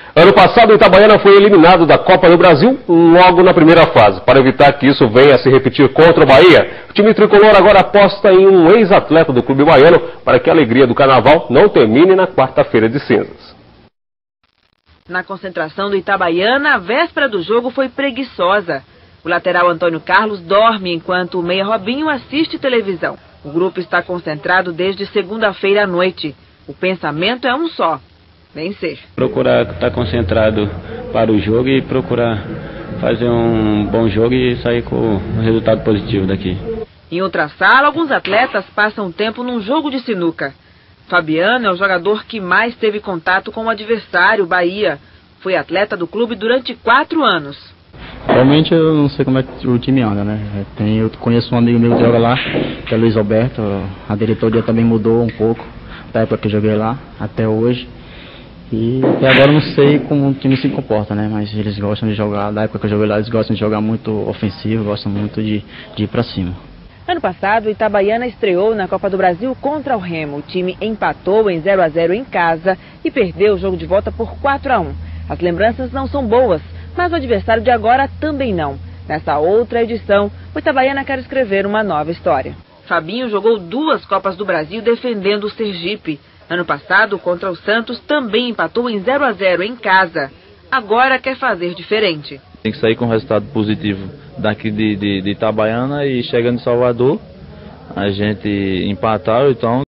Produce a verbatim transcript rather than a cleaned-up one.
Ano passado, o Itabaiana foi eliminado da Copa do Brasil logo na primeira fase. Para evitar que isso venha a se repetir contra o Bahia, o time tricolor agora aposta em um ex-atleta do clube baiano para que a alegria do carnaval não termine na quarta-feira de cinzas. Na concentração do Itabaiana, a véspera do jogo foi preguiçosa. O lateral Antônio Carlos dorme enquanto o meia Robinho assiste televisão. O grupo está concentrado desde segunda-feira à noite. O pensamento é um só: vencer. Procurar estar concentrado para o jogo e procurar fazer um bom jogo e sair com um resultado positivo daqui. Em outra sala, alguns atletas passam tempo num jogo de sinuca. Fabiano é o jogador que mais teve contato com o adversário, Bahia. Foi atleta do clube durante quatro anos. Realmente eu não sei como é que o time anda, né? Tem, eu conheço um amigo meu que joga lá, que é Luiz Alberto. A diretoria também mudou um pouco da época que eu joguei lá até hoje. E até agora eu não sei como o time se comporta, né? Mas eles gostam de jogar, da época que eu joguei lá, eles gostam de jogar muito ofensivo, gostam muito de, de ir pra cima. Ano passado, o Itabaiana estreou na Copa do Brasil contra o Remo. O time empatou em zero a zero em casa e perdeu o jogo de volta por quatro a um. As lembranças não são boas, mas o adversário de agora também não. Nessa outra edição, o Itabaiana quer escrever uma nova história. Fabinho jogou duas Copas do Brasil defendendo o Sergipe. Ano passado, contra o Santos, também empatou em zero a zero em casa. Agora quer fazer diferente. Tem que sair com um resultado positivo daqui de, de, de Itabaiana e chegando em Salvador, a gente empatar, então